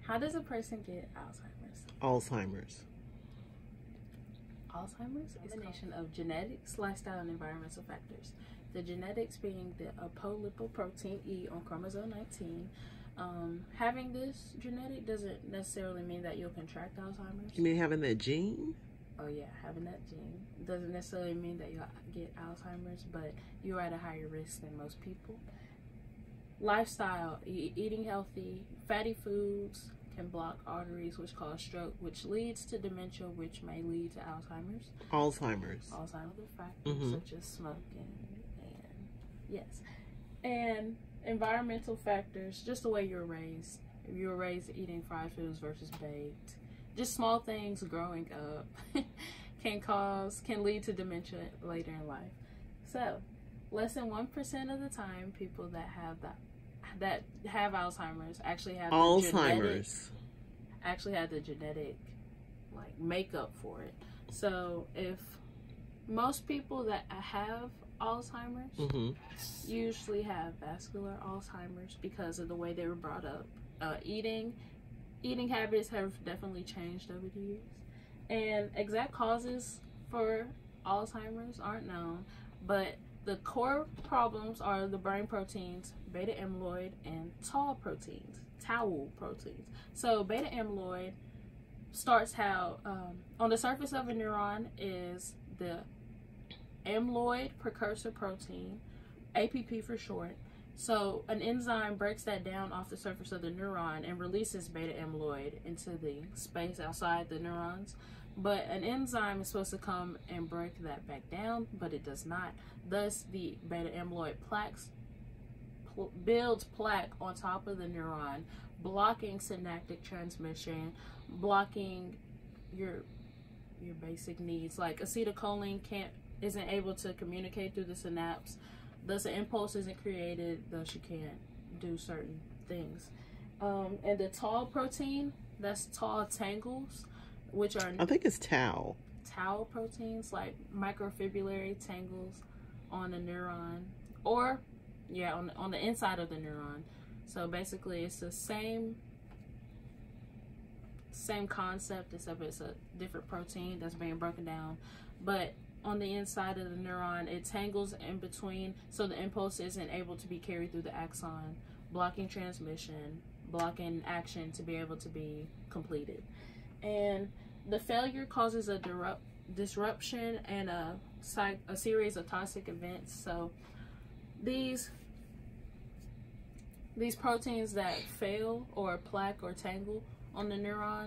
How does a person get Alzheimer's? Alzheimer's is a combination of genetics, lifestyle, and environmental factors. The genetics being the apolipoprotein E on chromosome 19. Having this genetic doesn't necessarily mean that you'll contract Alzheimer's. You mean having that gene? Oh yeah, having that gene doesn't necessarily mean that you'll get Alzheimer's, but you're at a higher risk than most people. Lifestyle, eating healthy, fatty foods can block arteries, which cause stroke, which leads to dementia, which may lead to Alzheimer's. Alzheimer's factors such as smoking, and yes, and environmental factors, just the way you were raised. If you were raised eating fried foods versus baked, just small things growing up can lead to dementia later in life. So, less than 1% of the time, people that have Alzheimer's actually have the genetic like makeup for it. So if most people that have Alzheimer's usually have vascular Alzheimer's because of the way they were brought up. Eating habits have definitely changed over the years, and exact causes for Alzheimer's aren't known, but the core problems are the brain proteins beta amyloid and tau proteins. So beta amyloid starts how on the surface of a neuron is the amyloid precursor protein, APP for short. So an enzyme breaks that down off the surface of the neuron and releases beta amyloid into the space outside the neurons. But an enzyme is supposed to come and break that back down, but it does not. Thus, the beta amyloid builds plaque on top of the neuron, blocking synaptic transmission, blocking your basic needs. Like acetylcholine isn't able to communicate through the synapse. Thus, an impulse isn't created. Thus, you can't do certain things. And the tau protein, that's tau tangles, which are I think it's tau. Tau proteins, like microfibrillary tangles on a neuron, or yeah, on the inside of the neuron. So basically, it's the same concept, except it's a different protein that's being broken down. But on the inside of the neuron, it tangles in between, so the impulse isn't able to be carried through the axon, blocking transmission, blocking action to be able to be completed. And the failure causes a disruption and a series of toxic events. So these proteins that fail or plaque or tangle on the neuron,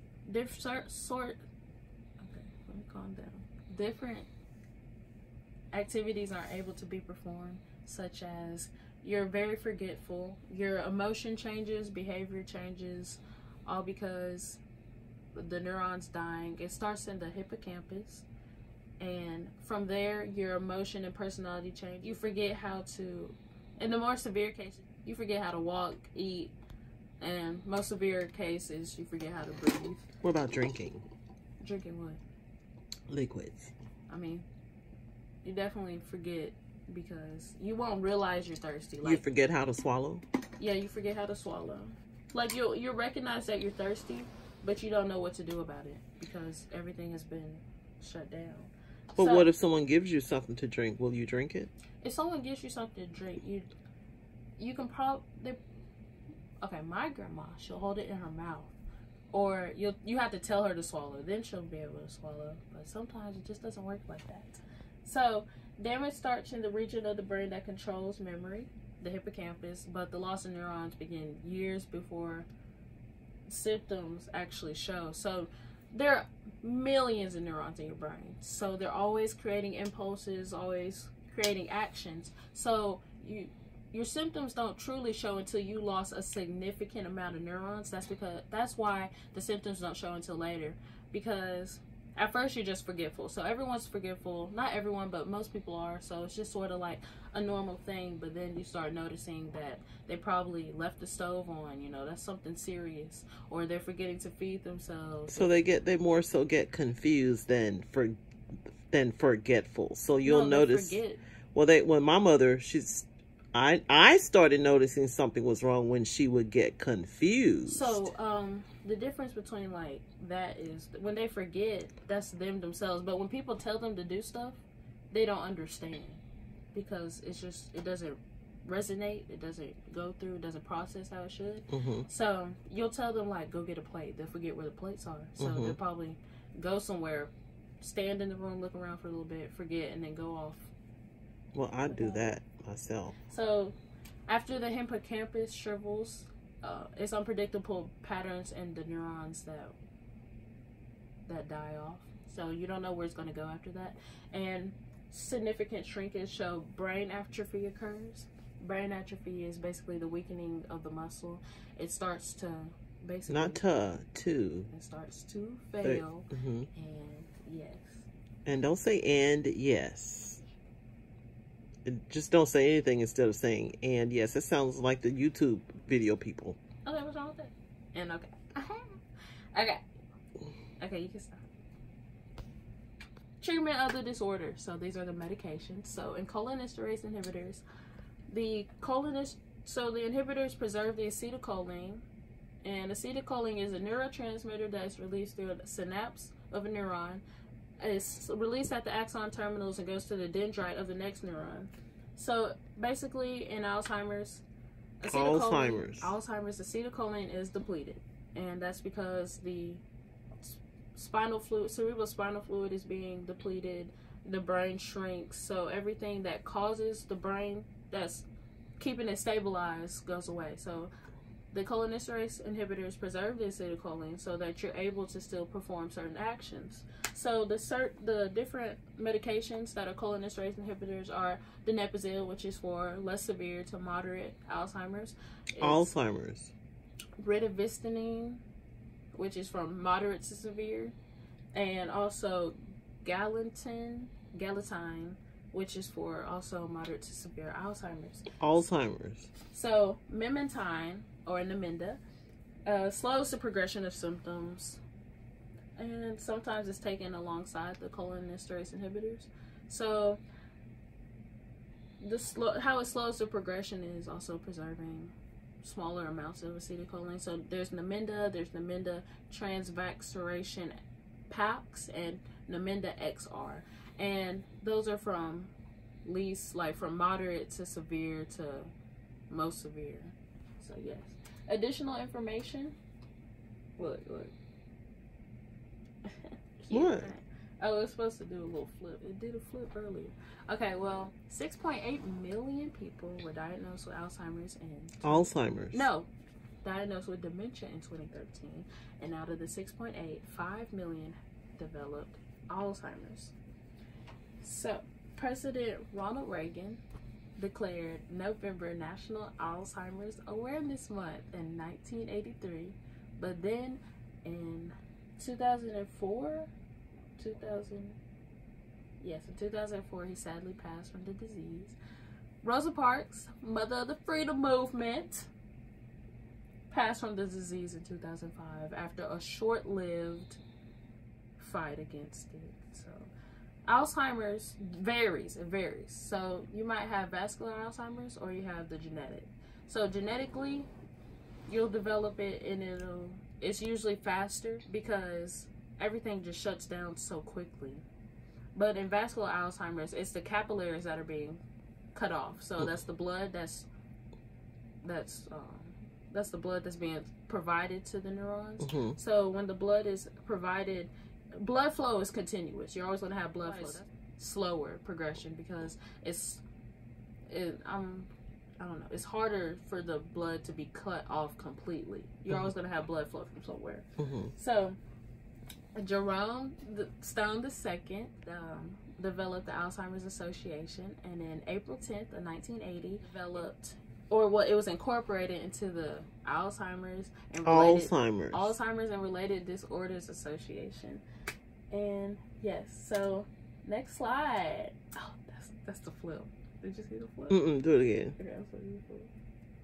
different activities aren't able to be performed, such as you're very forgetful, your emotion changes, behavior changes, all because the neuron's dying. It starts in the hippocampus, and from there your emotion and personality change. You forget how to, in the more severe cases, you forget how to walk, eat, and most severe cases you forget how to breathe. What about drinking? Drinking what? Liquids. I mean, you definitely forget because you won't realize you're thirsty. Like, you forget how to swallow? Yeah, you forget how to swallow. Like you'll recognize that you're thirsty, but you don't know what to do about it because everything has been shut down. But so, what if someone gives you something to drink? Will you drink it? If someone gives you something to drink, you can probably, okay, my grandma, she'll hold it in her mouth, or you have to tell her to swallow, then she'll be able to swallow. But sometimes it just doesn't work like that. So damage starts in the region of the brain that controls memory, the hippocampus, but the loss of neurons begin years before symptoms actually show. So there are millions of neurons in your brain, so they're always creating impulses, always creating actions. So your symptoms don't truly show until you lost a significant amount of neurons. That's why the symptoms don't show until later, because at first you're just forgetful. So everyone's forgetful. Not everyone, but most people are. So it's just sort of like a normal thing. But then you start noticing that they probably left the stove on. You know, that's something serious. Or they're forgetting to feed themselves. So they more so get confused than forgetful. So you'll notice. Forget. Well, when my mother, I started noticing something was wrong when she would get confused. So, the difference between like that is when they forget, that's them themselves. But when people tell them to do stuff, they don't understand because it doesn't resonate, it doesn't go through, it doesn't process how it should. So you'll tell them like go get a plate, they'll forget where the plates are. So they'll probably go somewhere, stand in the room, look around for a little bit, forget, and then go off. Well, I do that myself. So after the hippocampus shrivels, it's unpredictable patterns in the neurons that die off. So you don't know where it's going to go after that. And significant shrinkage, so brain atrophy occurs. Brain atrophy is basically the weakening of the muscle. It starts to basically... Not to. It starts to fail. And yes. And don't say and yes. Just don't say anything instead of saying and yes. It sounds like the YouTube video people. Okay, what's wrong with that? And okay. Okay, you can stop. Treatment of the disorder. So these are the medications. So in cholinesterase inhibitors, the inhibitors preserve the acetylcholine, and acetylcholine is a neurotransmitter that's released through the synapse of a neuron. It's released at the axon terminals and goes to the dendrite of the next neuron. So basically, in Alzheimer's acetylcholine is depleted, and that's because the cerebral spinal fluid is being depleted. The brain shrinks, so everything that causes the brain, that's keeping it stabilized, goes away. So the cholinesterase inhibitors preserve the acetylcholine so that you're able to still perform certain actions. So the different medications that are cholinesterase inhibitors are donepezil, which is for less severe to moderate Alzheimer's. Ritivistanine, which is from moderate to severe, and also galantamine, which is for also moderate to severe Alzheimer's. So memantine, or Namenda, slows the progression of symptoms, and sometimes it's taken alongside the cholinesterase inhibitors. So how it slows the progression is also preserving smaller amounts of acetylcholine. So there's Namenda transvaxation PAX, and Namenda XR, and those are from from moderate to severe to most severe. So yes. Additional information. Look. What? Oh, it was supposed to do a little flip. It did a flip earlier. Okay, well, 6.8 million people were diagnosed with Alzheimer's diagnosed with dementia in 2013, and out of the 6.8, 5 million developed Alzheimer's. So, President Ronald Reagan declared November National Alzheimer's Awareness Month in 1983, but then in 2004, in 2004, he sadly passed from the disease. Rosa Parks, mother of the freedom movement, passed from the disease in 2005 after a short-lived fight against it. So Alzheimer's varies. It varies. So you might have vascular Alzheimer's, or you have the genetic. So genetically, you'll develop it, and it's usually faster because everything just shuts down so quickly. But in vascular Alzheimer's, it's the capillaries that are being cut off. So that's the blood that's the blood that's being provided to the neurons. So when the blood is provided, blood flow is continuous. You're always going to have blood flow. That's slower progression because I don't know. It's harder for the blood to be cut off completely. You're always going to have blood flow from somewhere. So Jerome Stone II developed the Alzheimer's Association, and in April 10th of 1980 it was incorporated into the Alzheimer's and Related Disorders Association. And yes, so next slide. Oh, that's the flip. Did you see the flip? Do it again. Okay, I'll show you the flip.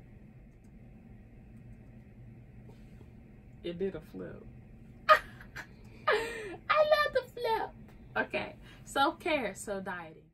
It did a flip. I love the flip. Okay, self-care, so dieting.